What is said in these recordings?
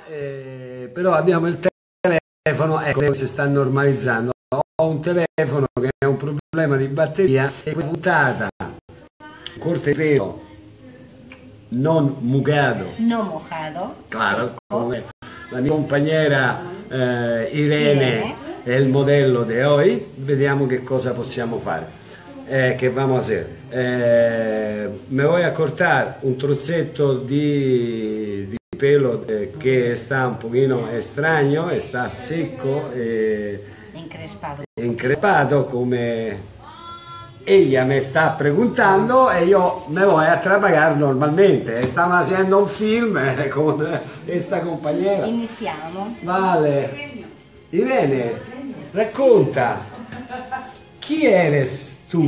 però abbiamo il telefono, ecco, si sta normalizzando. Ho un telefono che ha un problema di batteria e questa puntata corte pelo non mugado, no mojado, claro, come la mia compañera Irene è il modello di oggi. Vediamo che cosa possiamo fare. Que vamos a hacer? Me voy a cortar un trocetto di pelo que está un poquito extraño, está seco, encrespato come ella me está preguntando e yo me voy a trabajar normalmente. Estamos haciendo un film con esta compañera. Iniziamo. Vale. Irene, racconta, chi eres tú?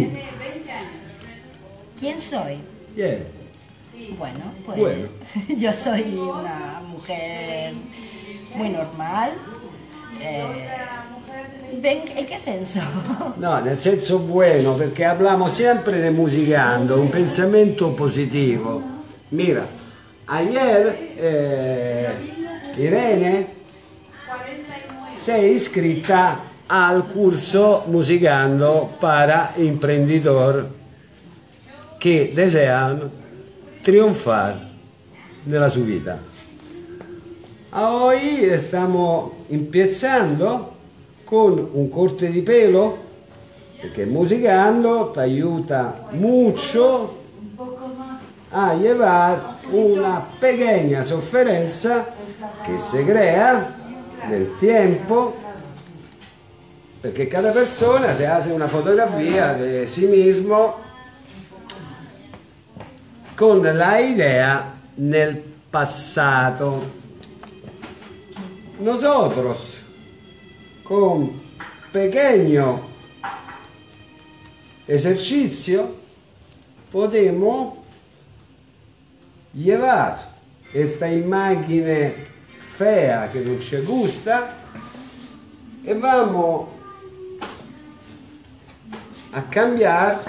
¿Quién soy? Yes. Bueno, pues Bueno. yo soy una mujer muy normal. ¿En qué senso? No, nel senso bueno, perché parliamo sempre di musicando, un pensamento positivo. Mira, ayer Irene sei iscritta al curso Musicando para Emprendedor que desean triunfar nella sua vita. Hoy estamos empezando con un corte di pelo, perché Musicando ti aiuta mucho a llevar una pequeña sofferenza che si crea nel tempo, perché cada persona se hace una fotografia di sí mismo con la idea nel passato. Nosotros con pequeño ejercicio podemos llevar esta imagen fea que no nos gusta y vamos a cambiar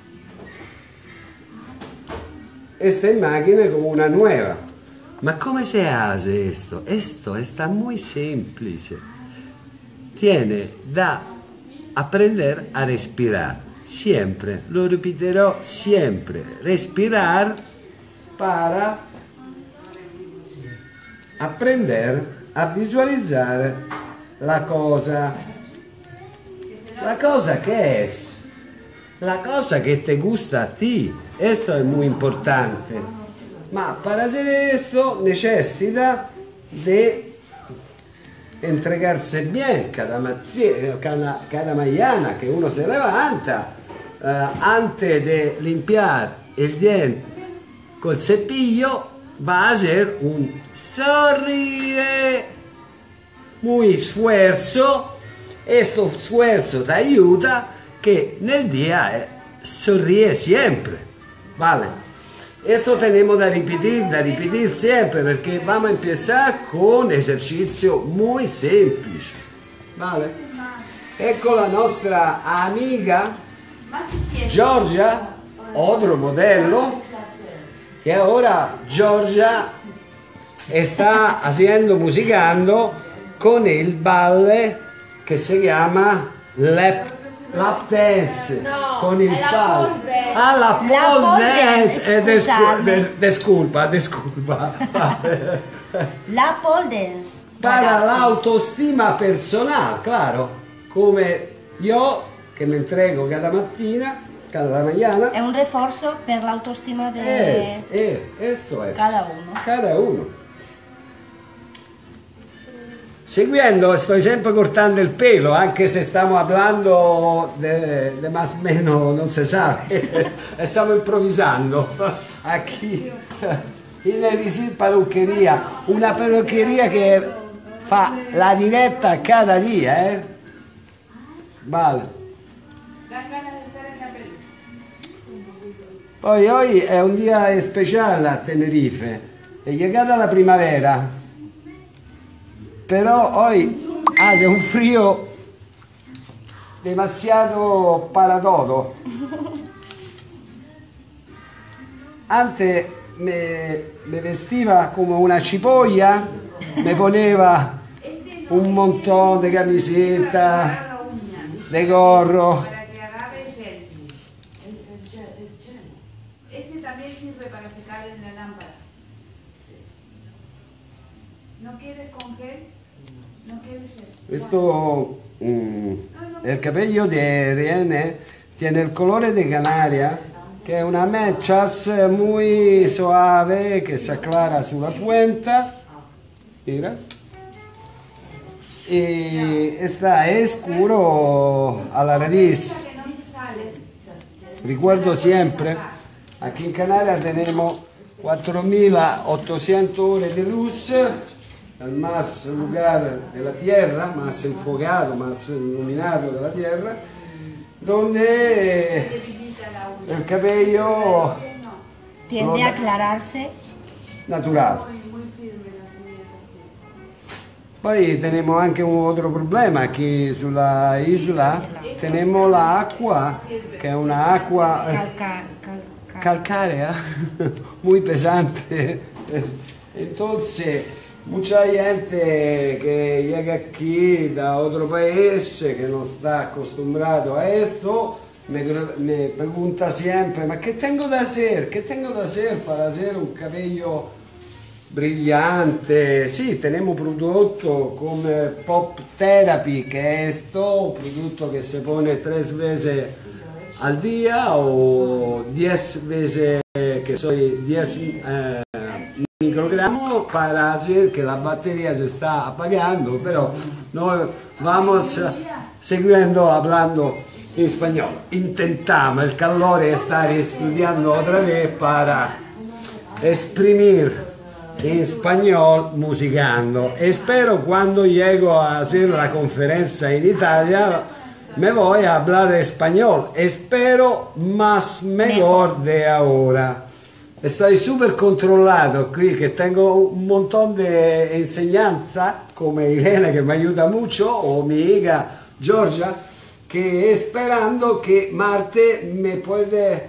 esta imagen como una nueva. Ma come se hace esto? Esto está muy simple. Tiene da aprender a respirar. Siempre, lo repetirò siempre. Respirar para aprender a visualizar la cosa. La cosa que es. La cosa que te gusta a ti. Esto es muy importante. Ma para hacer esto necesita de entregarse bien cada mañana que uno se levanta, antes de limpiar el diente col cepillo, va a hacer un sonríe, muy esfuerzo. Este esfuerzo te ayuda que nel día sonríe siempre, ¿vale? Esto tenemos da repetir siempre, porque vamos a empezar con ejercicio muy semplice, ¿vale? Ecco la nostra amiga Giorgia, otro modello, que ahora Giorgia está haciendo musicando con el ballet que se llama lap dance, no, con il palo. dance. Ah, la pole dance. Scusate. Disculpa. La pole dance. Para ragazzi. l'autostima personale, claro. Come io che mi entrego cada mattina, cada mañana. È un rafforzo per l'autostima di Esto es. cada uno. Cada uno. Seguendo, estoy sempre cortando il pelo, anche se stiamo parlando de más o menos, non si sa, stiamo improvvisando aquí in Elisir Parruccheria, una parruccheria che fa la diretta cada dia, Vale. Poi oggi è un dia speciale a Tenerife, è llegata la primavera. Pero hoy hace un frío demasiado para todo. Antes me vestiva come una cipolla me poneva un montón de camiseta, de gorro. Para que agarre el gel. Ese también sirve para secar en la lámpara. ¿No quieres con gel? ¿No quieres gel? Questo, el cabello di Irene tiene il colore di Canaria, che è una mechas muy suave que se aclara sulla puenta. Mira. Y está escuro a la raíz. Recuerdo siempre, aquí en Canarias tenemos 4.800 horas de luz, el más lugar de la Tierra, más enfocado, más iluminado de la Tierra, donde el cabello Tiende a aclararse. natural. Poi tenemos anche un altro problema, aquí sulla isla tenemos la agua, que es una agua calcárea, muy pesante. Entonces, mucha gente que llega aquí da otro país, que no está acostumbrado a esto, me pregunta siempre, ¿ma qué tengo de hacer? ¿Qué tengo de hacer para hacer un cabello brillante? Sí, tenemos productos como Pop Therapy, que es esto, un producto que se pone 3 veces al día o 10 veces, que soy 10 microgramos, para hacer que la batería se está apagando, pero no vamos siguiendo hablando en español. Intentamos, el calor estar estudiando otra vez para exprimir en español musicando. Espero cuando llego a hacer la conferencia en Italia me voy a hablar español. Espero más mejor de ahora. Estoy súper controlado aquí, que tengo un montón de enseñanza, como Irene que me ayuda mucho, o mi hija Georgia, que esperando que Marte me puede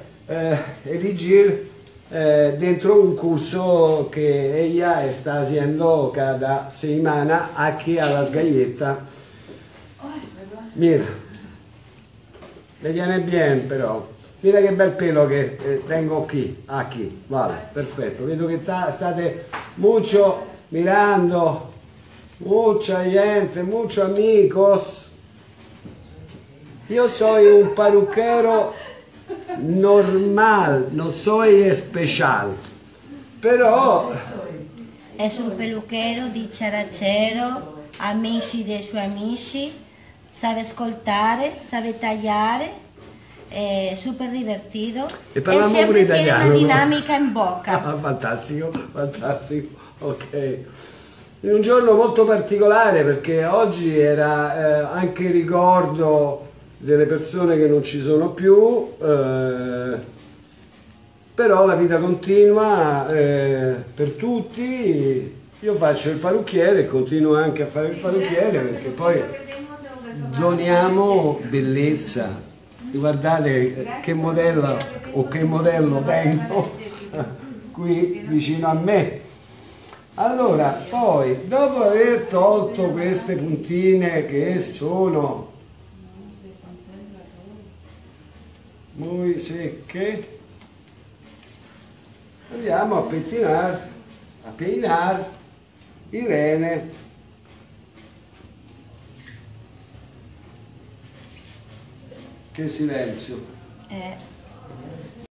elegir dentro un curso que ella está haciendo cada semana aquí a Las Galletas. Mira, le viene bien però. Mira che bel pelo che tengo aquí, vale, perfetto. Vedo che state mucho mirando, mucha gente, muchos amigos. Io soy un parrucchero normal, no soy especial, però Es un peluquero dicharachero, amici dei suoi amici, sabe ascoltare, sabe tagliare, è super divertido E parliamo pure sempre tiene italiano, una no? dinamica in bocca. Ah, fantastico, fantastico, ok. In un giorno molto particolare perché oggi era anche il ricordo delle persone che non ci sono più, però la vita continua per tutti. Io faccio il parrucchiere e continuo anche a fare il parrucchiere perché poi doniamo bellezza. Guardate che modello o che modello tengo qui vicino a me. Allora, poi dopo aver tolto queste puntine che sono muy secche, andiamo a peinar Irene. Che silenzio.